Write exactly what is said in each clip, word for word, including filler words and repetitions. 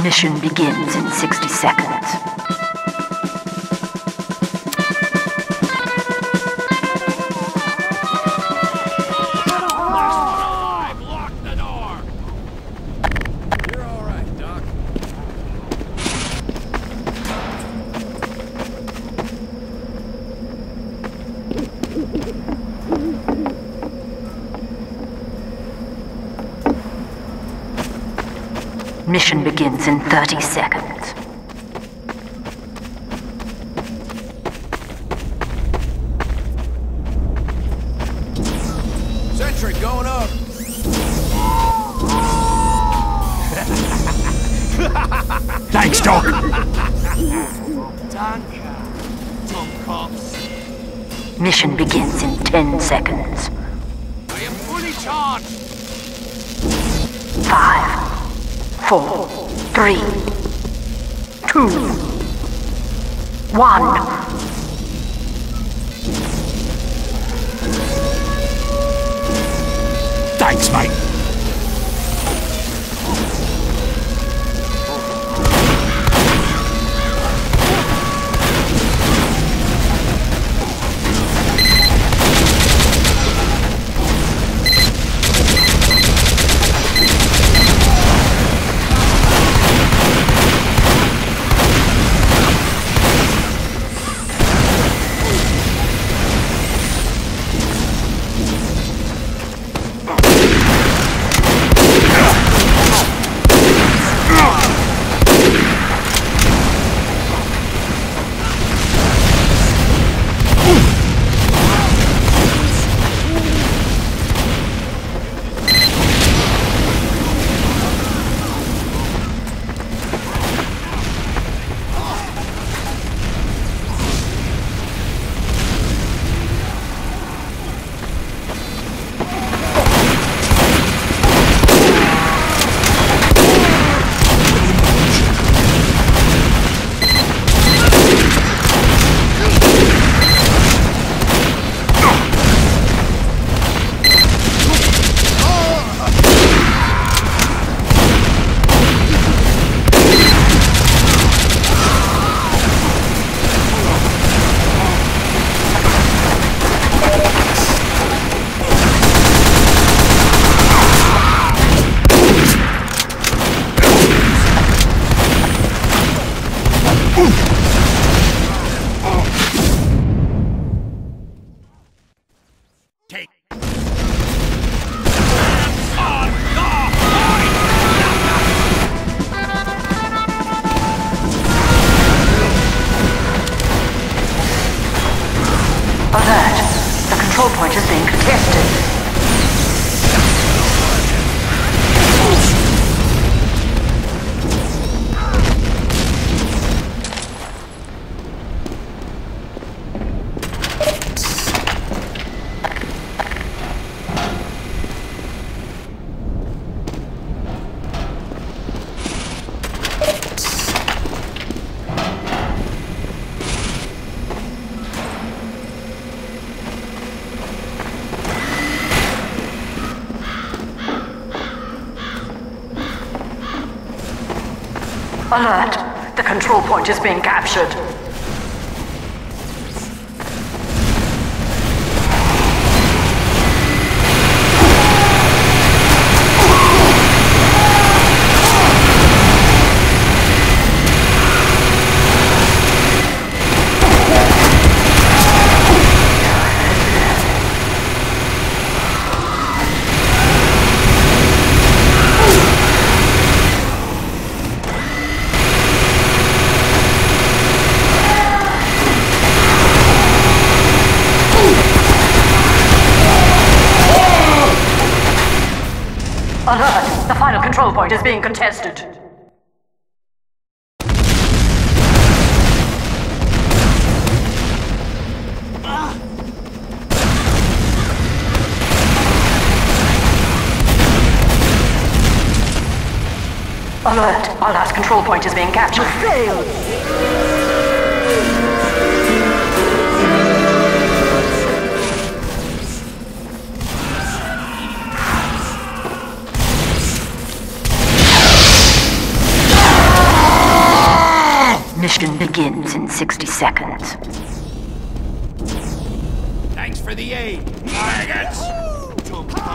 Mission begins in sixty seconds. Mission begins in thirty seconds. Sentry going up! Thanks, Doc! Danke, Tom Cops. Mission begins in ten seconds. I am fully charged! Five, four, three, two, one. Thanks, mate. Alert! The control point is being contested. Alert! The control point is being captured. Alert! The final control point is being contested. Alert! Our last control point is being captured. Failed! begins in sixty seconds. Thanks for the aid. Maggots! Dumb cops.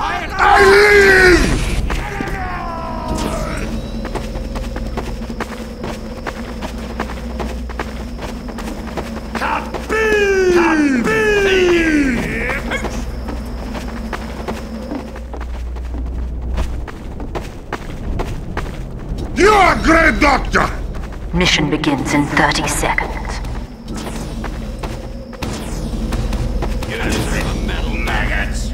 I You're a great doctor! Mission begins in thirty seconds. Get out of the metal maggots!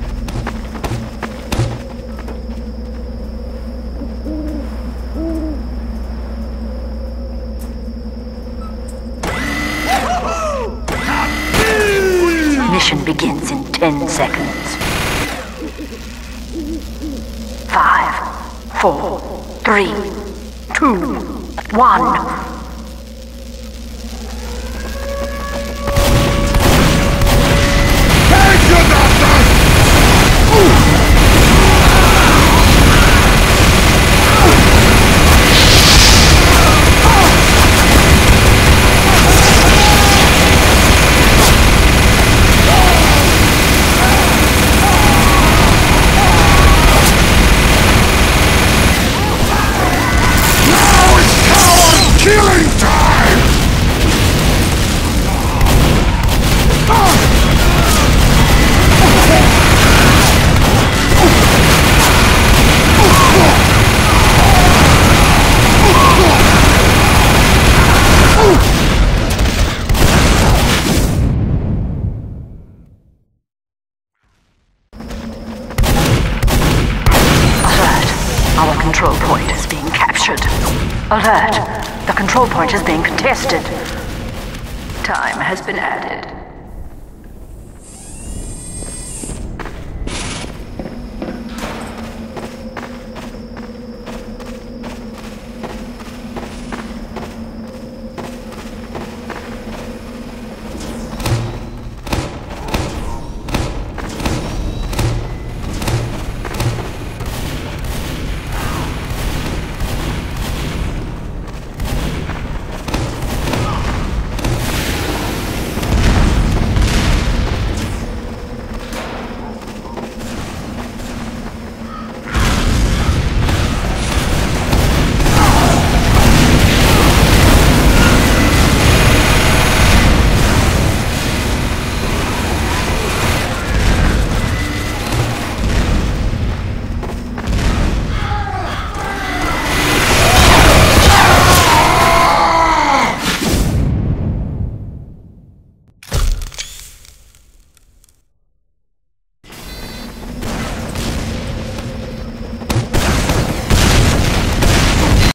Mission begins in ten seconds. Five, four, three, two, one. Our control point is being captured. Alert! The control point is being contested. Time has been added.